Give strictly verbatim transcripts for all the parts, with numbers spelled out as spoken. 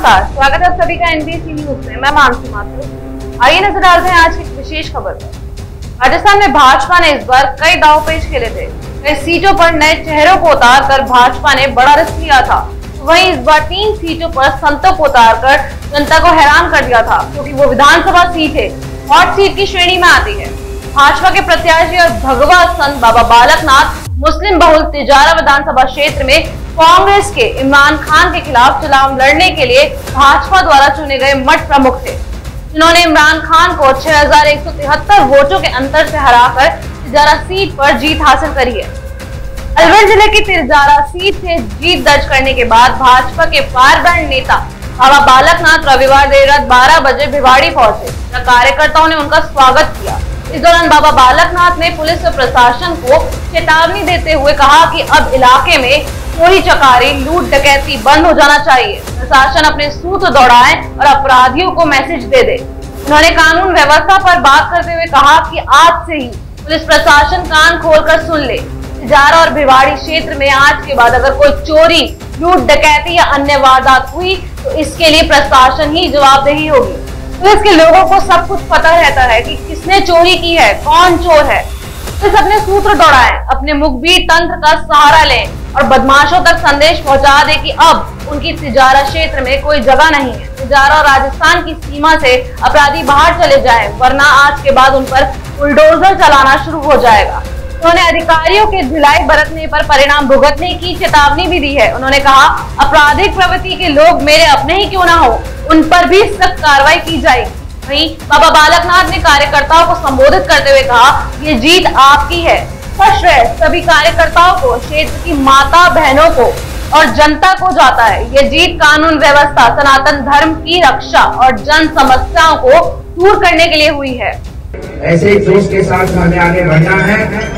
नमस्कार, स्वागत है आप सभी का एनबीसी न्यूज में। मैं मानसी माथुर। आइए नजर डालते हैं आज की विशेष खबर पर। राजस्थान में भाजपा ने इस बार कई दाव पेच खेले थे। कई सीटों पर नए चेहरों को उतार कर भाजपा ने बड़ा रिस्क लिया था। वहीं इस बार तीन सीटों पर संतों को उतार कर जनता को हैरान कर दिया था, क्योंकि वो विधानसभा सीट है, हॉट सीट की श्रेणी में आती है। भाजपा के प्रत्याशी और भगवा संत बाबा बालकनाथ मुस्लिम बहुल तिजारा विधानसभा क्षेत्र में कांग्रेस के इमरान खान के खिलाफ चुनाव लड़ने के लिए भाजपा द्वारा चुने गए मठ प्रमुख थे, जिन्होंने इमरान खान को छह हजार एक सौ तिहत्तर वोटों के अंतर से हराकर तिजारा सीट पर जीत हासिल करी है। अलवर जिले की तिजारा सीट से जीत दर्ज करने के बाद भाजपा के पारगण नेता बाबा बालकनाथ रविवार देर रात बारह बजे भिवाड़ी पहुंचे। कार्यकर्ताओं ने उनका स्वागत किया। इस दौरान बाबा बालकनाथ ने पुलिस और प्रशासन को चेतावनी देते हुए कहा कि अब इलाके में चोरी चकारी लूट डकैती बंद हो जाना चाहिए। प्रशासन अपने सूत्र दौड़ाए और अपराधियों को मैसेज दे दे। उन्होंने कानून व्यवस्था पर बात करते हुए कहा कि आज से ही पुलिस प्रशासन कान खोलकर सुन ले। तिजारा और भिवाड़ी क्षेत्र में आज के बाद अगर कोई चोरी लूट डकैती या अन्य वारदात हुई तो इसके लिए प्रशासन ही जवाबदेही होगी। पुलिस के लोगों को सब कुछ पता रहता है कि किसने चोरी की है, कौन चोर है। पुलिस अपने सूत्र दौड़ाएं, अपने मुखबिर तंत्र का सहारा लें और बदमाशों तक संदेश पहुंचा दे कि अब उनकी तिजारा क्षेत्र में कोई जगह नहीं है। तिजारा और राजस्थान की सीमा से अपराधी बाहर चले जाएं, वरना आज के बाद उन पर बुलडोजर चलाना शुरू हो जाएगा। उन्होंने अधिकारियों के ढिलाई बरतने पर परिणाम भुगतने की चेतावनी भी दी है। उन्होंने कहा, आपराधिक प्रवृत्ति के लोग मेरे अपने ही क्यों ना हो, उन पर भी सख्त कार्रवाई की जाएगी। वहीं बाबा बालकनाथ ने कार्यकर्ताओं को संबोधित करते हुए कहा, ये जीत आपकी है। श्रेय सभी कार्यकर्ताओं को, क्षेत्र की माता बहनों को और जनता को जाता है। ये जीत कानून व्यवस्था, सनातन धर्म की रक्षा और जन समस्याओं को दूर करने के लिए हुई है। ऐसे ही जोश के साथ हमें आगे बढ़ना है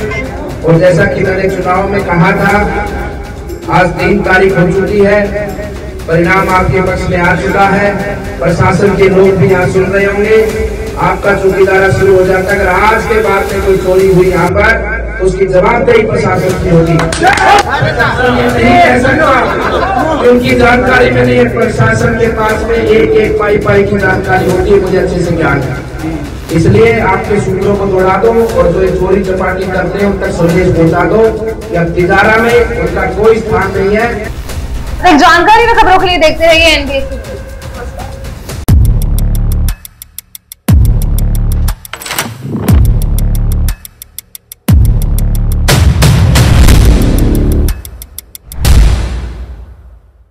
और जैसा कि मैंने चुनाव में कहा था, आज तीन तारीख हो चुकी है, परिणाम आपके पक्ष में आ चुका है। प्रशासन के लोग भी यहाँ सुन रहे होंगे। आपका चौकीदारा शुरू हो जाता है। अगर आज के बाद में कोई चोरी हुई यहाँ पर तो उसकी जवाबदेही प्रशासन की होगी। नहीं कह सकता क्योंकि जानकारी में नहीं है। प्रशासन के पास में एक एक पाई पाई की जानकारी होती है, मुझे अच्छे से ज्ञान है। इसलिए आपके सूत्रों को दौड़ा दो और जो चोरी चपाटी करते हैं उन तक संदेश पहुंचा दो कि अब तिजारा में उनका कोई स्थान नहीं है। जानकारी व खबरों के लिए देखते रहिए एनबीसी।